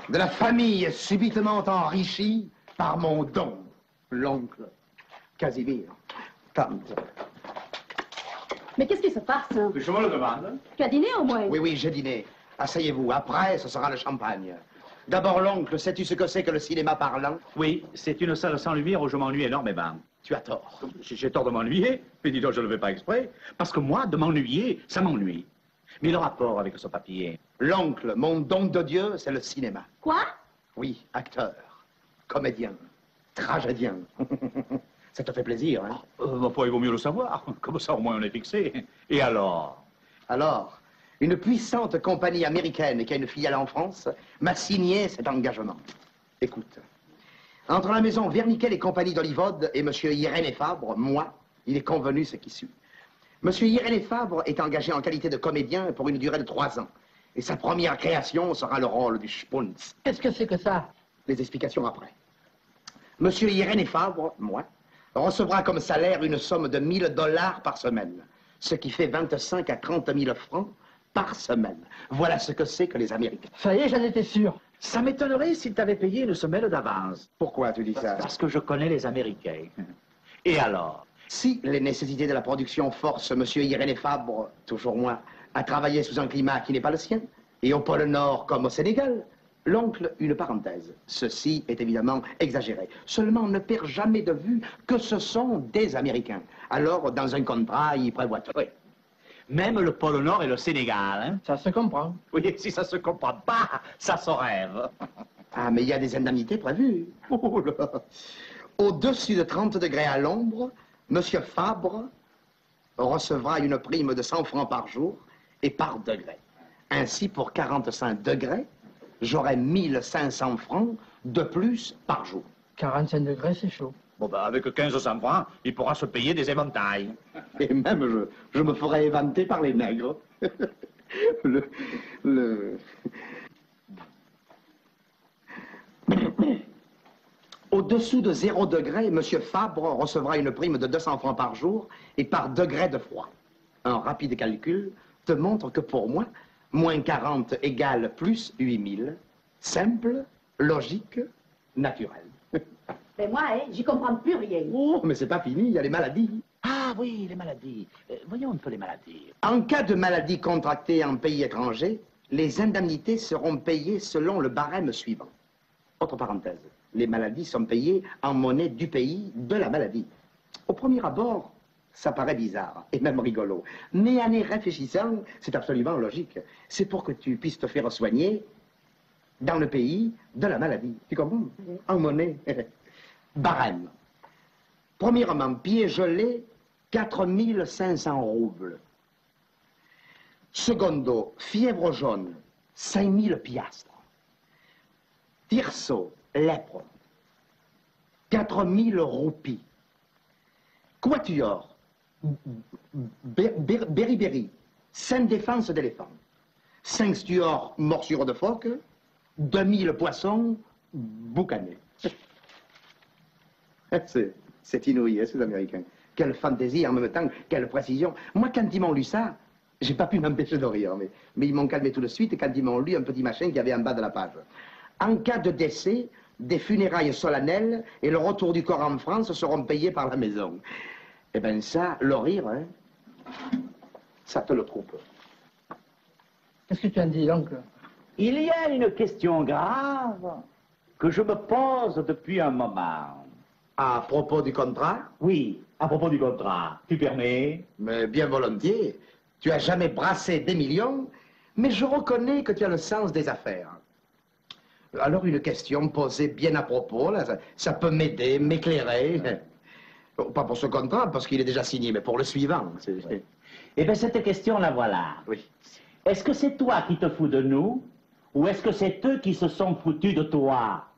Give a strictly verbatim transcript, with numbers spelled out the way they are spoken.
de la famille subitement enrichie par mon don, l'oncle Casimir. Tante. Mais qu'est-ce qui se passe? Je me le demande. Tu as dîné au moins? Oui, oui, j'ai dîné. Asseyez-vous. Après, ce sera le champagne. D'abord, l'oncle, sais-tu ce que c'est que le cinéma parlant? Oui, c'est une salle sans lumière où je m'ennuie énormément. Tu as tort. J'ai tort de m'ennuyer, mais dis donc, je ne le fais pas exprès. Parce que moi, de m'ennuyer, ça m'ennuie. Mais le rapport avec ce papier... L'oncle, mon don de Dieu, c'est le cinéma. Quoi? Oui, acteur, comédien, tragédien. Ça te fait plaisir, hein? Euh, ma foi, il vaut mieux le savoir. Comme ça, au moins, on est fixé. Et alors? Alors, une puissante compagnie américaine qui a une filiale en France m'a signé cet engagement. Écoute, entre la maison Verniquel et compagnie d'Olivode et M. Irénée Fabre, moi, il est convenu ce qui suit. M. Irénée Fabre est engagé en qualité de comédien pour une durée de trois ans. Et sa première création sera le rôle du Spunz. Qu'est-ce que c'est que ça? Les explications après. M. Irénée Fabre, moi, recevra comme salaire une somme de mille dollars par semaine, ce qui fait vingt-cinq à trente mille francs par semaine. Voilà ce que c'est que les Américains. Ça y est, j'en étais sûr. Ça m'étonnerait s'il t'avait payé une semaine d'avance. Pourquoi tu dis ça? Parce que je connais les Américains. Et alors? Si les nécessités de la production forcent M. Irénée Fabre, toujours moi, à travailler sous un climat qui n'est pas le sien, et au pôle Nord comme au Sénégal, l'oncle, une parenthèse. Ceci est évidemment exagéré. Seulement, on ne perd jamais de vue que ce sont des Américains. Alors, dans un contrat, il prévoit tout. Oui. Même le pôle Nord et le Sénégal, hein? Ça se comprend. Oui, si ça se comprend pas, ça se rêve. Ah, mais il y a des indemnités prévues. Oh là. Au-dessus de trente degrés à l'ombre, M. Fabre recevra une prime de cent francs par jour et par degré. Ainsi, pour quarante-cinq degrés, j'aurai mille cinq cents francs de plus par jour. quarante-cinq degrés, c'est chaud. Bon, ben, avec quinze cents francs, il pourra se payer des éventails. Et même, je, je me ferai éventer par les nègres. le... le... Au-dessous de zéro degré, M. Fabre recevra une prime de deux cents francs par jour et par degré de froid. Un rapide calcul te montre que pour moi, moins quarante égale plus huit mille. Simple, logique, naturel. Ben moi, hein, j'y comprends plus rien. Oh, mais c'est pas fini, il y a les maladies. Ah oui, les maladies. Euh, voyons un peu les maladies. En cas de maladie contractée en pays étranger, les indemnités seront payées selon le barème suivant. Autre parenthèse, les maladies sont payées en monnaie du pays de la maladie. Au premier abord, ça paraît bizarre et même rigolo. Mais en y réfléchissant, c'est absolument logique. C'est pour que tu puisses te faire soigner dans le pays de la maladie. Tu comprends? En monnaie. Barème. Premièrement, pied gelé, quatre mille cinq cents roubles. Secondo, fièvre jaune, cinq mille piastres. Tirso, lèpre, quatre mille roupies. Quatuor, beriberi, cinq défenses d'éléphant. Cinq stuors, morsure de phoque, deux mille poissons, boucanés. C'est inouï, hein, ces Américains. Quelle fantaisie, en même temps, quelle précision. Moi, quand ils m'ont lu ça, j'ai pas pu m'empêcher de rire, mais, mais ils m'ont calmé tout de suite quand ils m'ont lu un petit machin qu'il y avait en bas de la page. En cas de décès, des funérailles solennelles et le retour du corps en France seront payés par la maison. Eh bien ça, le rire, hein, ça te le coupe. Qu'est-ce que tu en dis, oncle? Il y a une question grave que je me pose depuis un moment. À propos du contrat? Oui, à propos du contrat. Tu permets? Mais bien volontiers. Tu as jamais brassé des millions, mais je reconnais que tu as le sens des affaires. Alors une question posée bien à propos, là, ça, ça peut m'aider, m'éclairer. Pas pour ce contrat, parce qu'il est déjà signé, mais pour le suivant. Oui. Eh bien, cette question, la voilà. Oui. Est-ce que c'est toi qui te fous de nous, ou est-ce que c'est eux qui se sont foutus de toi?